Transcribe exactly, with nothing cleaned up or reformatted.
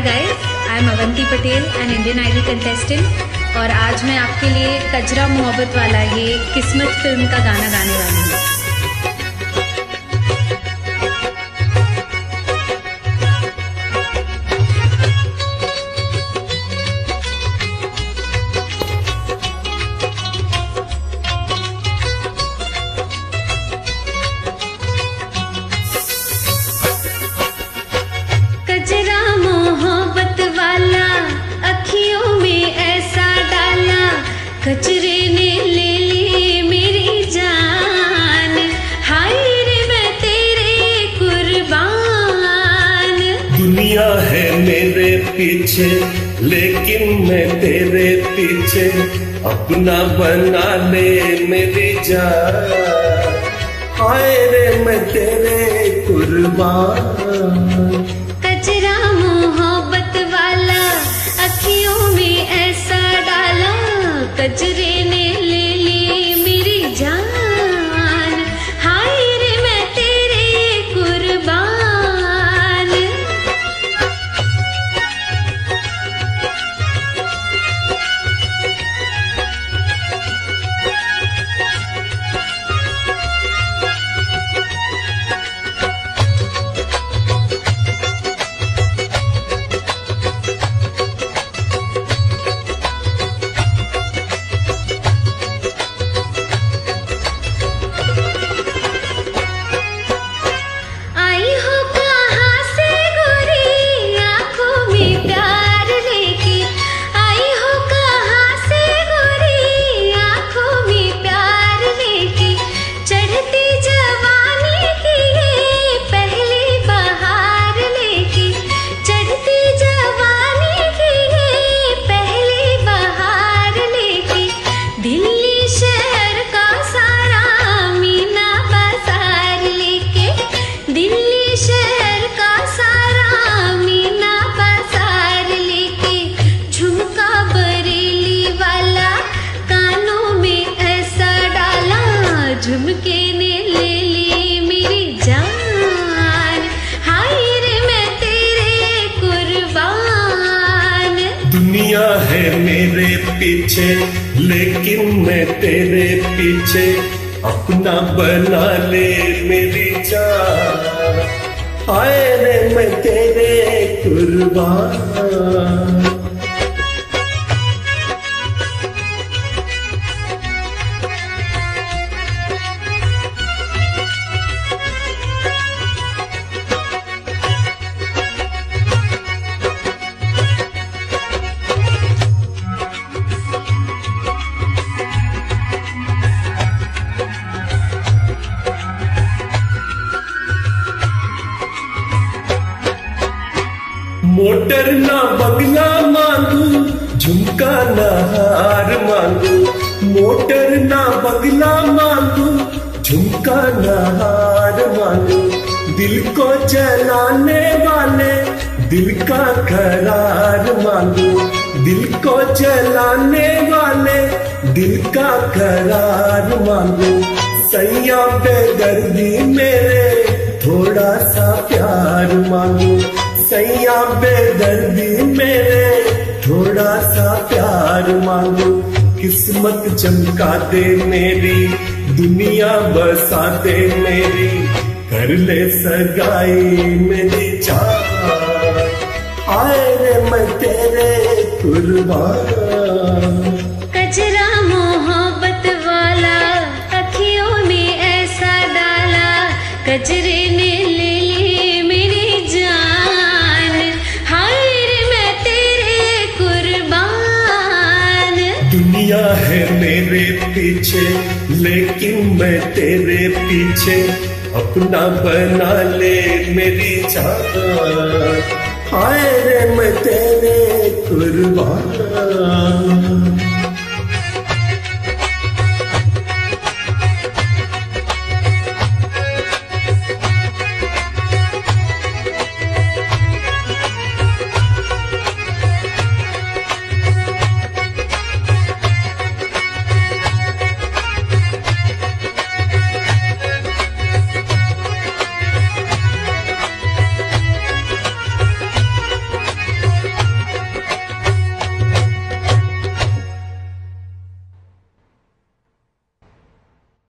guys, I am Avanti Patel, an Indian Idol contestant और आज मैं आपके लिए कजरा मोहब्बत वाला ये किस्मत फिल्म का गाना गाने वाली हूँ। कजरा मोहब्बत वाला अखियों में ऐसा डाला, कचरे ने ले ली मेरी जान, हाय रे मैं तेरे कुर्बान। दुनिया है मेरे पीछे लेकिन मैं तेरे पीछे, अपना बना ले मेरी जान, हाय रे मैं तेरे कुर्बान। कजरा मोहब्बत वाला अखियों में ऐसा डाला, कजरे ने ले ली मेरी जान, हाय रे मैं तेरे कुर्बान। झुमके ने ले ली मेरी जान, हाय रे मैं तेरे कुर्बान। दुनिया है मेरे पीछे लेकिन मैं तेरे पीछे, अपना बना ले मेरी जान, हाय रे मैं तेरे कुर्बान। मोटर ना बंगला मांगू, झुमका ना हार मांगू, मोटर ना बंगला मांगू, झुमका ना हार मांगू, दिल को जलाने वाले दिल का करार मांगू, दिल को जलाने वाले दिल का करार मांगू। सैया बेदर्दी मेरे थोड़ा सा प्यार मांगू, सैया बेदर्दी मेरे थोड़ा सा प्यार मांगू। किस्मत चमका दे मेरी, दुनिया बसा दे मेरी, कर ले सगाई मेरी जान, हाय रे मैं तेरे कुर्बान। कजरा मोहब्बत वाला अखियों में ऐसा डाला, कजरे ने ले ली मेरी जान, हाय रे मैं तेरे कुर्बान। दुनिया है मेरे पीछे लेकिन मैं तेरे पीछे, अपना बना ले मेरी जान, हाय रे मैं तेरे कुर्बान।